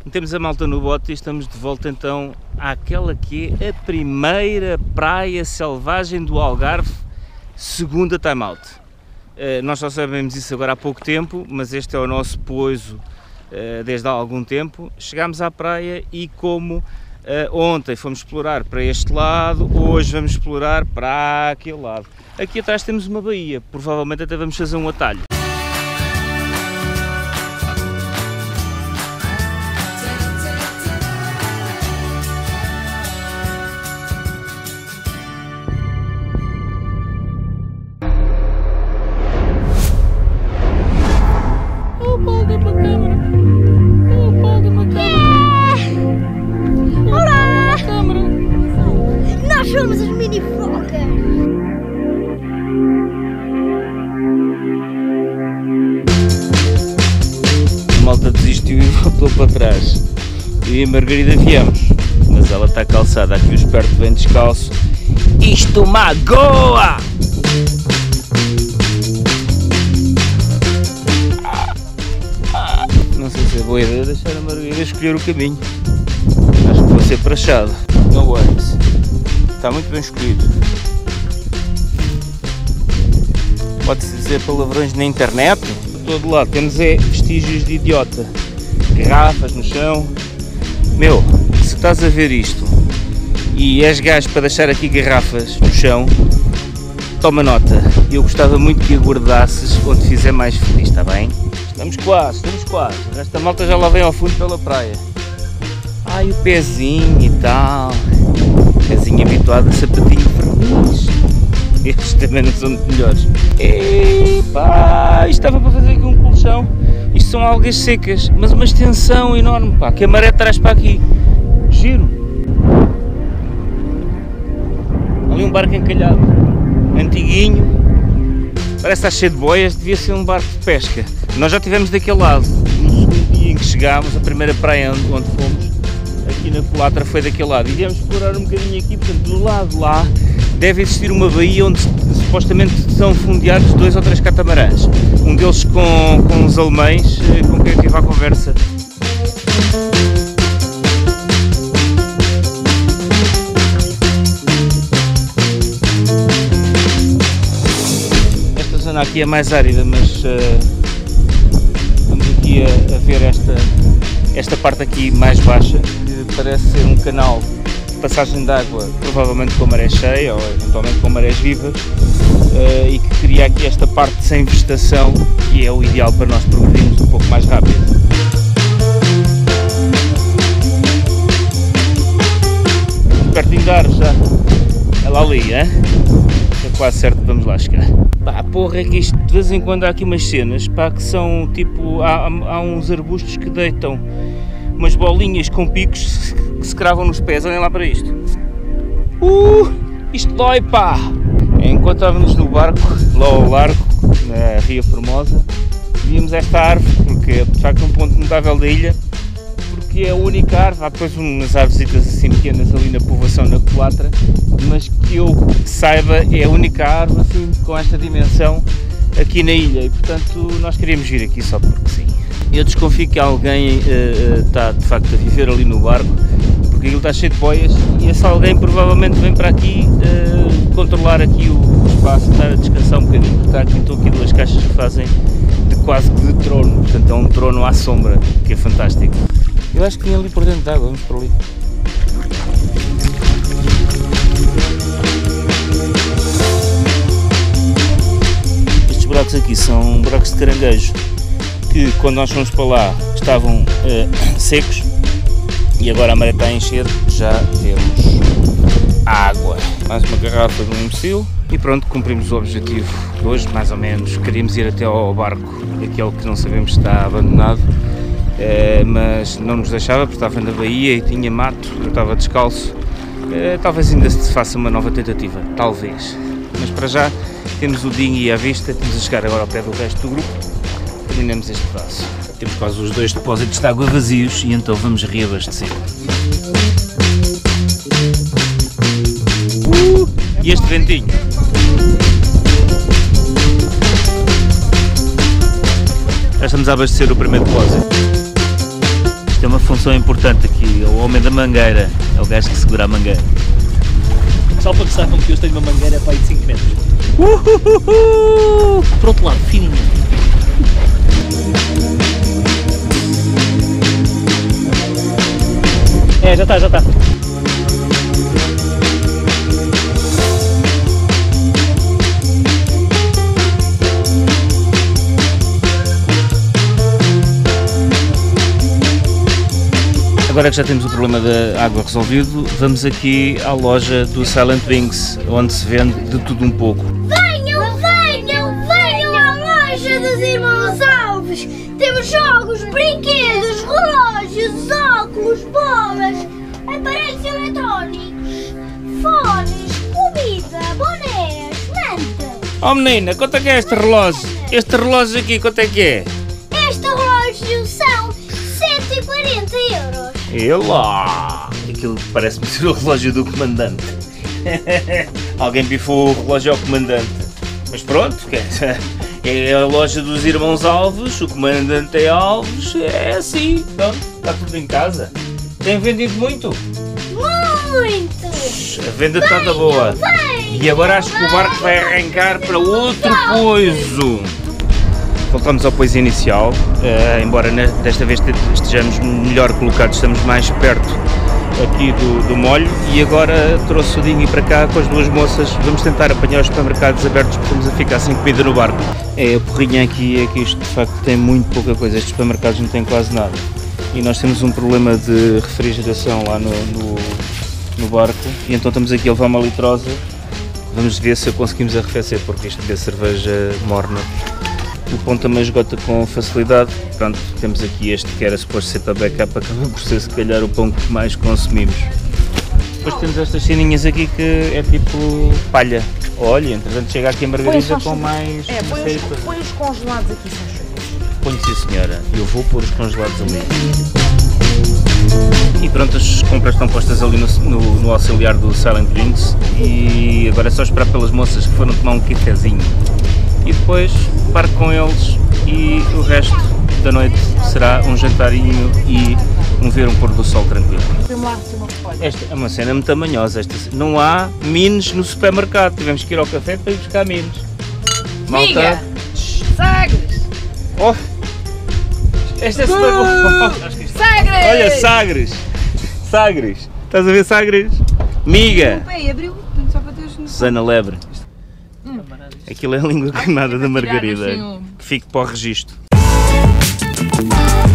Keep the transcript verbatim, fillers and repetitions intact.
Metemos a malta no bote e estamos de volta então àquela que é a primeira praia selvagem do Algarve, segunda time out. Uh, nós só sabemos isso agora há pouco tempo, mas este é o nosso pouso uh, desde há algum tempo. Chegámos à praia e como uh, ontem fomos explorar para este lado, hoje vamos explorar para aquele lado. Aqui atrás temos uma baía, provavelmente até vamos fazer um atalho. Somos as mini focas! A malta desistiu e voltou para trás. Eu e a Margarida viemos, mas ela está calçada, aqui o esperto vem descalço. Isto magoa! Não sei se é boa ideia deixar a Margarida escolher o caminho. Acho que vou ser prachado. No worries. Está muito bem escolhido. Pode-se dizer palavrões na internet. De todo lado temos é vestígios de idiota. Garrafas no chão. Meu, se estás a ver isto e és gajo para deixar aqui garrafas no chão, toma nota. Eu gostava muito que a guardasses onde fizer mais feliz, está bem? Estamos quase, estamos quase. Esta malta já lá vem ao fundo pela praia. Ai, o pezinho e tal. Pezinho habituado a sapatinho vermelhos. Estes também não são muito melhores. Epá, isto estava para fazer aqui um colchão. Isto são algas secas, mas uma extensão enorme, pá, que a maré traz para aqui. Giro. Ali um barco encalhado, antiguinho. Parece estar cheio de boias, devia ser um barco de pesca. Nós já estivemos daquele lado. No segundo dia em que chegámos, a primeira praia onde, onde fomos, aqui na Culatra, foi daquele lado. E viemos explorar um bocadinho aqui, portanto, do lado de lá deve existir uma baía onde supostamente são fundeados dois ou três catamarãs. Um deles com, com os alemães, com quem eu tive a conversa. Esta zona aqui é mais árida, mas uh, estamos aqui a, a ver esta, esta parte aqui mais baixa, que parece ser um canal de passagem de água, provavelmente com maré cheia ou eventualmente com marés vivas, uh, e que cria aqui esta parte sem vegetação, que é o ideal para nós progredirmos um pouco mais rápido. Pertinho de ar já, é lá ali, hein? É quase certo que vamos lá chegar. Pá, porra, é que isto de vez em quando há aqui umas cenas, pá, que são tipo, há, há uns arbustos que deitam umas bolinhas com picos que se cravam nos pés. Olhem lá para isto. Uh, isto dói, pá! Enquanto estávamos no barco, lá ao largo, na Ria Formosa, víamos esta árvore, porque é de facto um ponto notável da ilha, porque é a única árvore. Há depois umas árvores assim pequenas ali na povoação, na Culatra, mas que eu saiba é a única árvore assim com esta dimensão aqui na ilha, e portanto nós queríamos vir aqui só porque sim. Eu desconfio que alguém uh, está de facto a viver ali no barco, porque aquilo está cheio de boias, e esse alguém provavelmente vem para aqui uh, controlar aqui o espaço, estar a descansar um bocadinho, porque está aqui, estão aqui duas caixas que fazem de quase que de trono, portanto é um trono à sombra, que é fantástico. Eu acho que tinha ali por dentro de água, vamos por ali. Estes buracos aqui são buracos de caranguejo, que quando nós fomos para lá estavam uh, secos, e agora a maré está a encher, já temos água. Mais uma garrafa de um imbecil e pronto, cumprimos o objetivo de hoje, mais ou menos. Queríamos ir até ao barco, aquele que não sabemos se está abandonado, uh, mas não nos deixava porque estava na baía e tinha mato, eu estava descalço. Uh, talvez ainda se faça uma nova tentativa, talvez. Mas para já temos o dinghy à vista, estamos a chegar agora ao pé do resto do grupo. Terminamos este passo. Temos quase os dois depósitos de água vazios e então vamos reabastecer. Uh, e este ventinho. Já estamos a abastecer o primeiro depósito. Isto tem uma função importante aqui, é o homem da mangueira, é o gajo que segura a mangueira. Só para que saibam que eu tenho uma mangueira para aí de cinco metros. Uhuhuhu! Por outro lado, fininha. É, já está, já está. Agora que já temos o problema da água resolvido, vamos aqui à loja do Silent Wings, onde se vende de tudo um pouco. Venham, venham, venham à loja dos Irmãos Alves. Temos jogos, brinquedos, relógios, óculos, bolas, aparelhos eletrónicos, fones, comida, bonés, mantas. Oh menina, quanto é que é este relógio? Este relógio aqui, quanto é que é? Este relógio são cento e quarenta euros. E lá! Aquilo parece-me ser o relógio do comandante. Alguém pifou o relógio ao comandante. Mas pronto, é a loja dos Irmãos Alves, o comandante é Alves, é assim, pronto, está tudo em casa. Tem vendido muito? Muito! A venda está da boa. Venham, E agora acho que o barco vai arrancar para outro poiso. Voltamos ao poiso inicial, uh, embora desta vez estejamos melhor colocados, estamos mais perto aqui do, do molho, e agora trouxe o Dinho para cá com as duas moças. Vamos tentar apanhar os supermercados abertos, porque estamos a ficar sem comida no barco. É, a porrinha aqui é que isto de facto tem muito pouca coisa, estes supermercados não têm quase nada. E nós temos um problema de refrigeração lá no, no, no barco, e então estamos aqui a levar uma litrosa. Vamos ver se conseguimos arrefecer, porque isto de cerveja morna. O pão também esgota com facilidade. Pronto, temos aqui este que era suposto ser para backup, acaba por ser se calhar o pão que mais consumimos. Depois temos estas ceninhas aqui que é tipo palha. Olha, entretanto chega aqui a margarida com mais... É, põe os, põe os congelados aqui, são chuvas. Ponho, sim senhora, eu vou pôr os congelados ali. E pronto, as compras estão postas ali no, no, no auxiliar do Silent Wings, e agora é só esperar pelas moças que foram tomar um cafezinho. E depois parto com eles, e o resto da noite será um jantarinho e um ver um pôr do sol tranquilo. Esta é uma cena muito manhosa. Esta, não há minis no supermercado, tivemos que ir ao café para ir buscar minis. Malta! Sagres! Oh, esta é super boa! Sagres! Olha, Sagres! Sagres! Estás a ver Sagres? Miga! Bem, abriu, só para teres noção. Susana Lebre. Hum. Aquilo é a língua queimada da Tirar Margarida. assim um- Que fique para o registro.